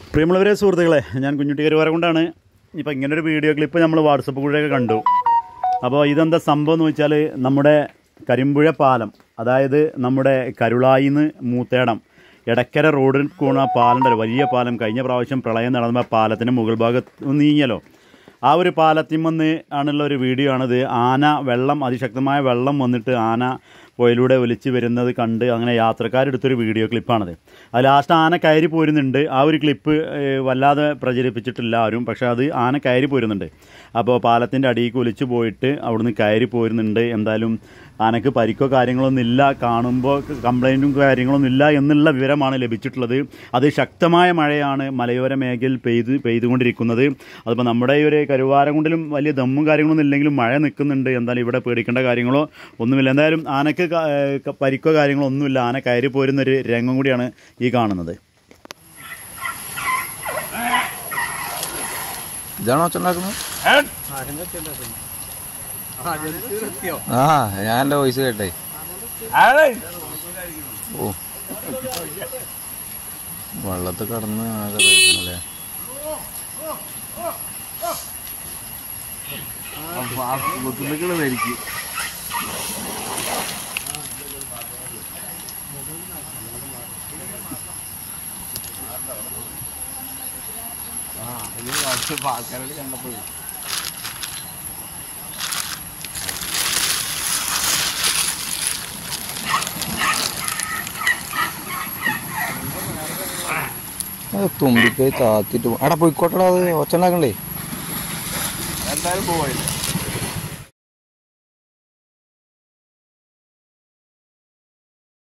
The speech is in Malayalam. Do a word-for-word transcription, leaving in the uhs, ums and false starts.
പ്രിയമുള്ളവരെ സുഹൃത്തുക്കളെ, ഞാൻ കുഞ്ഞുട്ടി കരുവാരകൊണ്ടാണ്. ഇപ്പോൾ ഇങ്ങനൊരു വീഡിയോ ക്ലിപ്പ് നമ്മൾ വാട്സപ്പ് കൂടെയൊക്കെ കണ്ടു. അപ്പോൾ ഇതെന്താ സംഭവം എന്ന് വെച്ചാൽ, നമ്മുടെ കരിമ്പുഴ പാലം, അതായത് നമ്മുടെ കരുളായിന്ന് മൂത്തേടം എടക്കര റോഡിൽ കൂണ പാലൻ്റെ ഒരു വലിയ പാലം കഴിഞ്ഞ പ്രാവശ്യം പ്രളയം നടന്നപ്പോൾ പാലത്തിൻ്റെ മുകൾ ഭാഗത്ത് നീങ്ങിയല്ലോ. ആ ഒരു പാലത്തിൽ വന്ന് ആണുള്ള ഒരു വീഡിയോ ആണിത്. ആന വെള്ളം അതിശക്തമായ വെള്ളം വന്നിട്ട് ആന പുഴയിലൂടെ ഒലിച്ച് വരുന്നത് കണ്ട് അങ്ങനെ യാത്രക്കാരെടുത്തൊരു വീഡിയോ ക്ലിപ്പാണത്. അത് ലാസ്റ്റ് ആന കയറി പോരുന്നുണ്ട്. ആ ഒരു ക്ലിപ്പ് വല്ലാതെ പ്രചരിപ്പിച്ചിട്ടില്ല ആരും, പക്ഷേ അത് ആന കയറി പോരുന്നുണ്ട്. അപ്പോൾ പാലത്തിൻ്റെ അടിയിലേക്ക് ഒലിച്ച് പോയിട്ട് അവിടുന്ന് കയറി പോരുന്നുണ്ട്. എന്തായാലും ആനക്ക് പരിക്കോ കാര്യങ്ങളൊന്നും ഇല്ല, കാണുമ്പോൾ കംപ്ലൈൻറ്റും കാര്യങ്ങളൊന്നും ഇല്ല എന്നുള്ള വിവരമാണ് ലഭിച്ചിട്ടുള്ളത്. അത് ശക്തമായ മഴയാണ് മലയോര മേഖലയിൽ പെയ്ത് പെയ്തുകൊണ്ടിരിക്കുന്നത്. അതിപ്പോൾ നമ്മുടെ ഈ ഒരു കരുവാരകുണ്ടിലും വലിയ ദമ്മും കാര്യങ്ങളൊന്നും ഇല്ലെങ്കിലും മഴ നിൽക്കുന്നുണ്ട്. എന്തായാലും ഇവിടെ പേടിക്കേണ്ട കാര്യങ്ങളോ ഒന്നുമില്ല. എന്തായാലും ആനക്ക് പരിക്കോ കാര്യങ്ങളോ ഒന്നുമില്ല. ആന കയറി പോരുന്നൊരു രംഗം കൂടിയാണ് ഈ കാണുന്നത്. ഇതാണോ ഒച്ചുണ്ടാക്കുന്നത്? ആ ഞാൻ എൻ്റെ വോയിസ് കേട്ടേ. ഓ വെള്ളത്തിൽ കടന്ന് ആകെ അല്ലേ. ധരിക്കും ആൾക്കാരോട് കണ്ടപ്പോഴും തുമ്പിക്കൈ താത്തിട്ട് എടാ പോയിക്കോട്ടടാ. അത് ഒച്ചുണ്ടാക്കണ്ടേ? എന്തായാലും പോവാ.